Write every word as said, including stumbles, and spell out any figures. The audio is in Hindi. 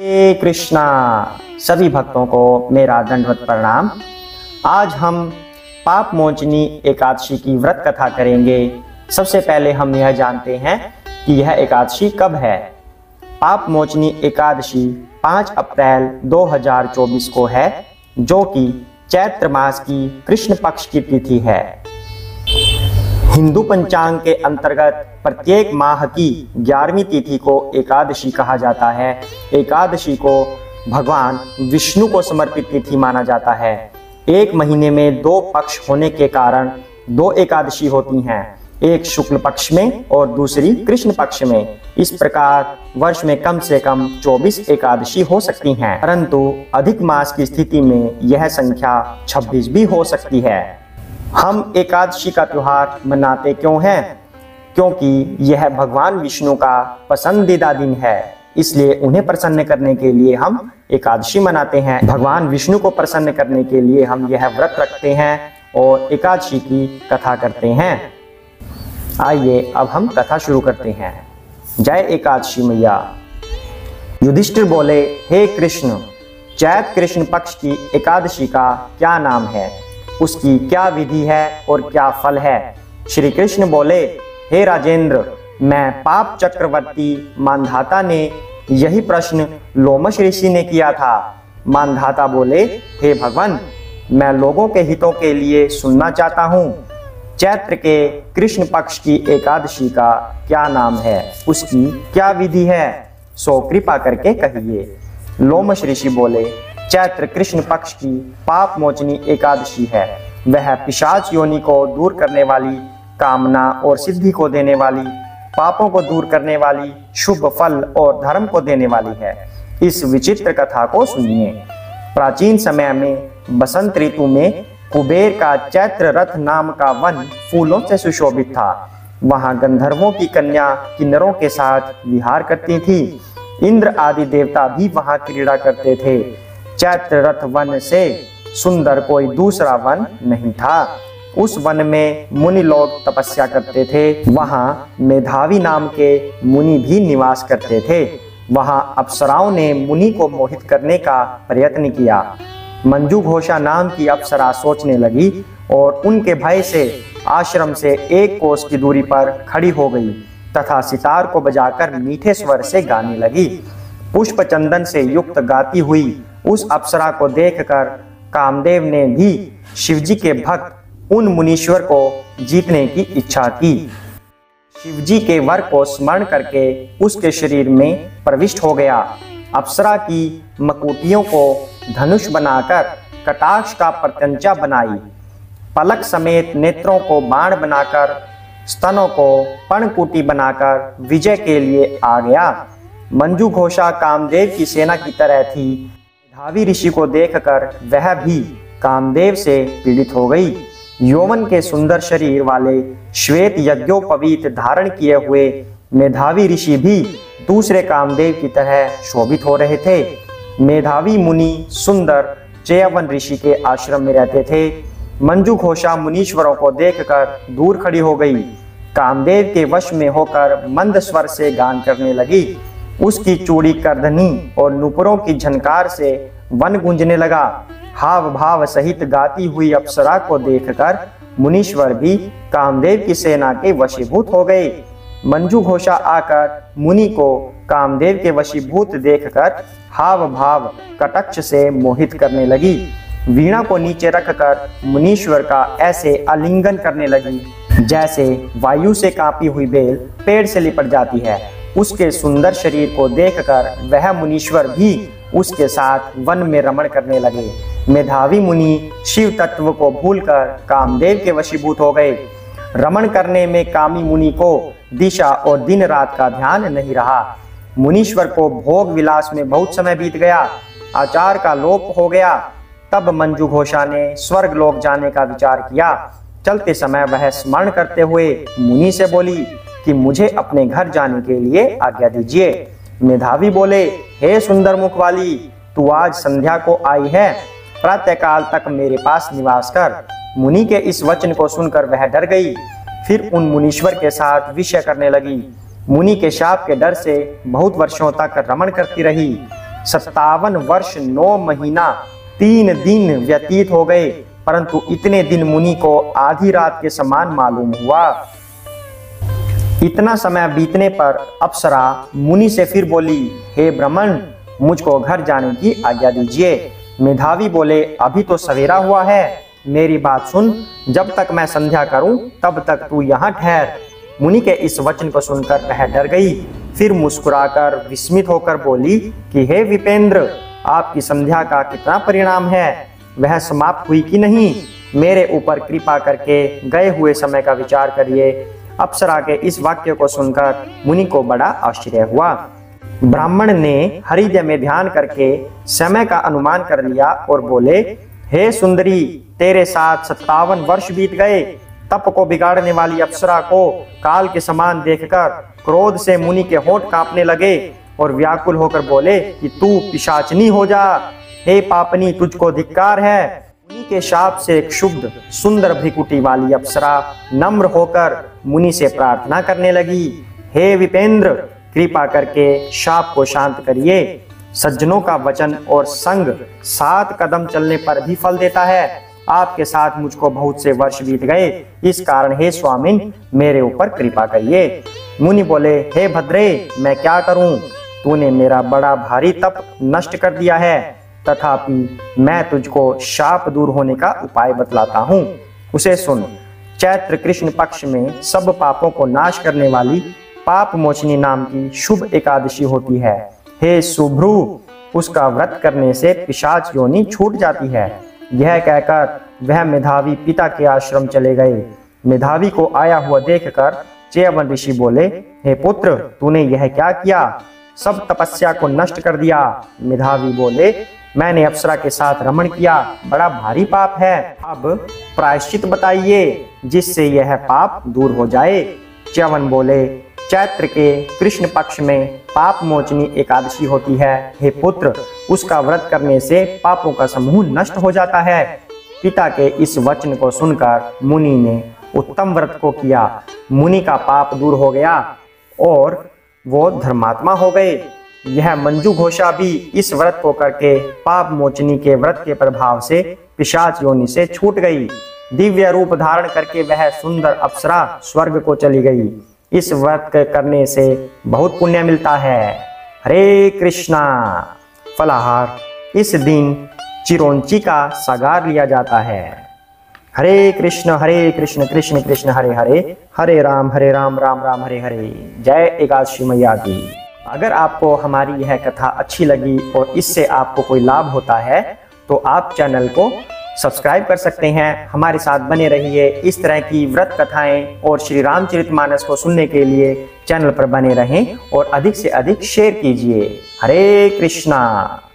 हरे कृष्णा। सभी भक्तों को मेरा दंडवत प्रणाम। आज हम पाप मोचनी एकादशी की व्रत कथा करेंगे। सबसे पहले हम यह जानते हैं कि यह एकादशी कब है। पाप मोचनी एकादशी पाँच अप्रैल दो हज़ार चौबीस को है, जो कि चैत्र मास की कृष्ण पक्ष की तिथि है। हिंदू पंचांग के अंतर्गत प्रत्येक माह की ग्यारहवीं तिथि को एकादशी कहा जाता है। एकादशी को भगवान विष्णु को समर्पित तिथि माना जाता है। एक महीने में दो पक्ष होने के कारण दो एकादशी होती हैं, एक शुक्ल पक्ष में और दूसरी कृष्ण पक्ष में। इस प्रकार वर्ष में कम से कम चौबीस एकादशी हो सकती हैं, परंतु अधिक मास की स्थिति में यह संख्या छब्बीस भी हो सकती है। हम एकादशी का त्योहार मनाते क्यों हैं? क्योंकि यह भगवान विष्णु का पसंदीदा दिन है, इसलिए उन्हें प्रसन्न करने के लिए हम एकादशी मनाते हैं। भगवान विष्णु को प्रसन्न करने के लिए हम यह व्रत रखते हैं और एकादशी की कथा करते हैं। आइए अब हम कथा शुरू करते हैं। जय एकादशी मैया। युधिष्ठिर बोले, हे कृष्ण, चैत्र कृष्ण पक्ष की एकादशी का क्या नाम है, उसकी क्या विधि है और क्या फल है? श्री कृष्ण बोले, हे राजेंद्र, मैं पाप चक्रवर्ती मानधाता ने यही प्रश्न लोमश ऋषि ने किया था। मानधाता बोले, हे भगवान, मैं लोगों के हितों के लिए सुनना चाहता हूँ। चैत्र के कृष्ण पक्ष की एकादशी का क्या नाम है, उसकी क्या विधि है, सो कृपा करके कहिए। लोमश ऋषि बोले, चैत्र कृष्ण पक्ष की पाप मोचनी एकादशी है। वह पिशाच योनि को दूर करने वाली, कामना और सिद्धि को देने वाली, पापों को दूर करने वाली, शुभ फल और धर्म को देने वाली है। इस विचित्र कथा को सुनिए। प्राचीन समय में बसंत ऋतु में कुबेर का चैत्र रथ नाम का वन फूलों से सुशोभित था। वहां गंधर्वों की कन्या किन्नरों के साथ विहार करती थी। इंद्र आदि देवता भी वहां क्रीड़ा करते थे। चैत्र रथ वन से सुंदर कोई दूसरा वन नहीं था। उस वन में मुनि लोग तपस्या करते थे। वहां मेधावी नाम के मुनि भी निवास करते थे। वहां अप्सराओं ने मुनि को मोहित करने का प्रयत्न किया। मंजू घोषा नाम की अप्सरा सोचने लगी और उनके भय से आश्रम से एक कोस की दूरी पर खड़ी हो गई तथा सितार को बजाकर मीठे स्वर से गाने लगी। पुष्प चंदन से युक्त गाती हुई उस अप्सरा को देखकर कामदेव ने भी शिवजी के भक्त उन मुनीश्वर को जीतने की इच्छा की। शिवजी के वर को स्मरण करके उसके शरीर में प्रविष्ट हो गया। अप्सरा की मकुटियों को धनुष बनाकर कटाक्ष का प्रत्यंचा बनाई। पलक समेत नेत्रों को बाण बनाकर, स्तनों को पर्णकुटी बनाकर विजय के लिए आ गया। मंजू घोषा कामदेव की सेना की तरह थी। मेधावी ऋषि को देखकर वह भी कामदेव से पीड़ित हो गई। यौवन के सुंदर शरीर वाले श्वेत यज्ञोपवीत धारण किए हुए मेधावी ऋषि भी दूसरे कामदेव की तरह शोभित हो रहे थे। मेधावी मुनि सुंदर चयवन ऋषि के आश्रम में रहते थे। मंजू घोषा मुनीश्वरों को देखकर दूर खड़ी हो गई। कामदेव के वश में होकर मंद स्वर से गान करने लगी। उसकी चूड़ी करधनी और नुपुरों की झनकार से वन गूंजने लगा। हाव भाव सहित गाती हुई अप्सरा को देखकर मुनीश्वर भी कामदेव की सेना के वशीभूत हो गए। मंजू घोषा आकर मुनि को कामदेव के वशीभूत देखकर हाव भाव कटाक्ष से मोहित करने लगी। वीणा को नीचे रखकर मुनीश्वर का ऐसे आलिंगन करने लगी जैसे वायु से कांपी हुई बेल पेड़ से लिपट जाती है। उसके सुंदर शरीर को देखकर वह मुनीश्वर भी उसके साथ वन में रमण करने लगे। मेधावी मुनि शिव तत्व को भूलकर कामदेव के वशीभूत हो गए। रमण करने में कामी मुनि को दिशा और दिन रात का ध्यान नहीं रहा। मुनीश्वर को भोग विलास में बहुत समय बीत गया। आचार का लोप हो गया। तब मंजू घोषा ने स्वर्ग लोक जाने का विचार किया। चलते समय वह स्मरण करते हुए मुनि से बोली कि मुझे अपने घर जाने के लिए आज्ञा दीजिए। मेधावी बोले, हे सुंदर मुख वाली, तू आज संध्या को आई है, प्रातःकाल तक मेरे पास निवास कर। मुनि के इस वचन को सुनकर वह डर गई। फिर उन मुनीश्वर के साथ विषय करने लगी। मुनि के शाप के डर से बहुत वर्षों तक रमण करती रही। सत्तावन वर्ष नौ महीना तीन दिन व्यतीत हो गए, परंतु इतने दिन मुनि को आधी रात के समान मालूम हुआ। इतना समय बीतने पर अप्सरा मुनि से फिर बोली, हे ब्राह्मण, मुझको घर जाने की आज्ञा दीजिए। मेधावी बोले, अभी तो सवेरा हुआ है, मेरी बात सुन, जब तक मैं संध्या करूं तब तक तू यहाँ ठहर। मुनि के इस वचन को सुनकर वह डर गई, फिर मुस्कुराकर विस्मित होकर बोली कि हे विपेंद्र, आपकी संध्या का कितना परिणाम है, वह समाप्त हुई कि नहीं? मेरे ऊपर कृपा करके गए हुए समय का विचार करिए। अप्सरा के इस वाक्य को सुनकर मुनि को बड़ा आश्चर्य हुआ। ब्राह्मण ने हृदय में ध्यान करके समय का अनुमान कर लिया और बोले, हे सुंदरी, तेरे साथ सत्तावन वर्ष बीत गए। तप को बिगाड़ने वाली अप्सरा को काल के समान देखकर क्रोध से मुनि के होंठ कांपने लगे और व्याकुल होकर बोले कि तू पिशाचनी हो जा। हे पापनी, तुझको धिक्कार है। मुनि के शाप से क्षुब्ध सुंदर भ्रिकुटी वाली अप्सरा नम्र होकर मुनि से प्रार्थना करने लगी, हे विपेंद्र, कृपा करके शाप को शांत करिए। सज्जनों का वचन और संग सात कदम चलने पर भी फल देता है। आपके साथ मुझको बहुत से वर्ष बीत गए, इस कारण हे स्वामिन, मेरे ऊपर कृपा करिए। मुनि बोले, हे भद्रे, मैं क्या करूं? तूने मेरा बड़ा भारी तप नष्ट कर दिया है, तथापि मैं तुझको शाप दूर होने का उपाय बतलाता हूँ, उसे सुन। चैत्र कृष्ण पक्ष में सब पापों को नाश करने वाली पाप मोचनी नाम की शुभ एकादशी होती है। हे सुभ्रू, उसका व्रत करने से पिशाच योनि छूट जाती है। यह कहकर वह मेधावी पिता के आश्रम चले गए। मेधावी को आया हुआ देखकर च्यवन ऋषि बोले, हे पुत्र, तूने यह क्या किया? सब तपस्या को नष्ट कर दिया। मेधावी बोले, मैंने अप्सरा के साथ रमण किया, बड़ा भारी पाप है। अब प्रायश्चित बताइए जिससे यह पाप दूर हो जाए। च्यवन बोले, चैत्र के कृष्ण पक्ष में पाप मोचनी एकादशी होती है। हे पुत्र, उसका व्रत करने से पापों का समूह नष्ट हो जाता है। पिता के इस वचन को सुनकर मुनि ने उत्तम व्रत को किया। मुनि का पाप दूर हो गया और वो धर्मात्मा हो गए। यह मंजू घोषा भी इस व्रत को करके पाप मोचनी के व्रत के प्रभाव से पिशाच योनि से छूट गई। दिव्य रूप धारण करके वह सुंदर अप्सरा स्वर्ग को चली गई। इस व्रत करने से बहुत पुण्य मिलता है। हरे कृष्णा। फलाहार, इस दिन चिरौंची का सागार लिया जाता है। हरे कृष्ण हरे कृष्ण कृष्ण कृष्ण हरे हरे, हरे राम हरे राम राम राम हरे हरे। जय एकादशी मैया की। अगर आपको हमारी यह कथा अच्छी लगी और इससे आपको कोई लाभ होता है तो आप चैनल को सब्सक्राइब कर सकते हैं। हमारे साथ बने रहिए। इस तरह की व्रत कथाएं और श्री रामचरितमानस को सुनने के लिए चैनल पर बने रहें और अधिक से अधिक शेयर कीजिए। हरे कृष्णा।